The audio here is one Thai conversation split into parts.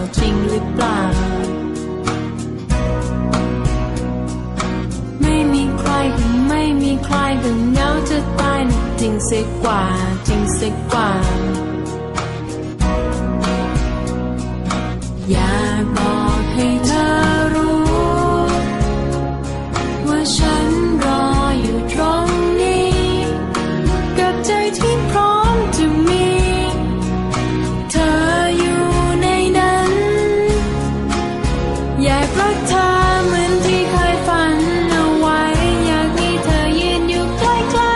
จริงหรือเปล่าไม่มีใครถึงเหงาจะตายนะจริงสิกว่าอยากบอกให้เธอรู้ว่าฉันรออยู่ตรงนี้กับใจที่พร้อมจะมีเธออยู่ในนั้นอยากรักเธอเหมือนที่เคยฝันเอาไว้อยากมีเธอยืนอยู่ใกล้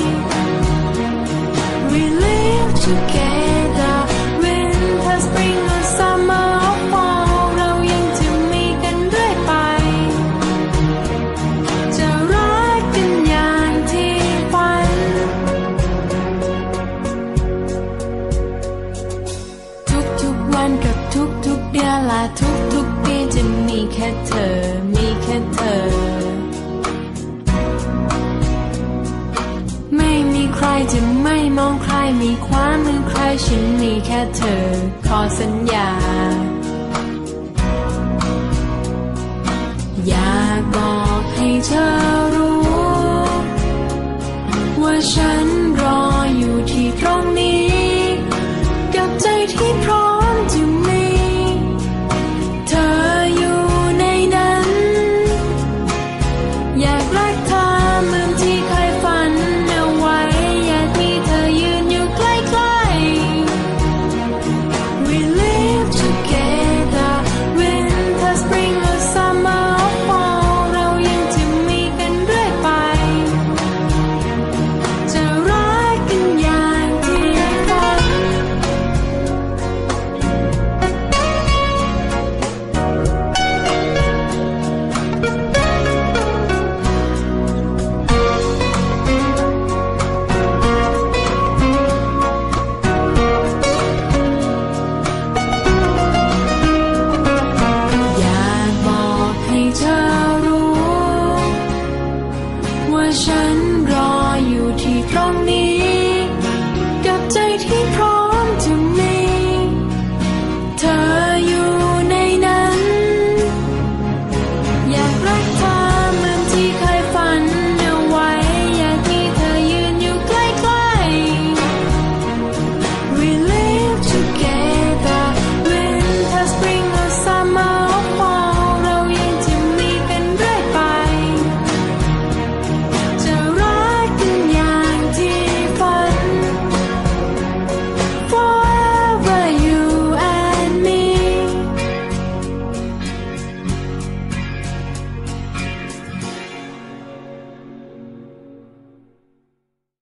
ๆ We live together winter spring or summer or fall เรายังจะมีกันเรื่อยไปจะรักกันอย่างที่ฝันทุกๆวันกับทุกๆเดือนและทุกๆปีจะมีแค่เธอไม่มีใครจะไม่มองใครมีความเหมือนใครฉันมีแค่เธอขอสัญญา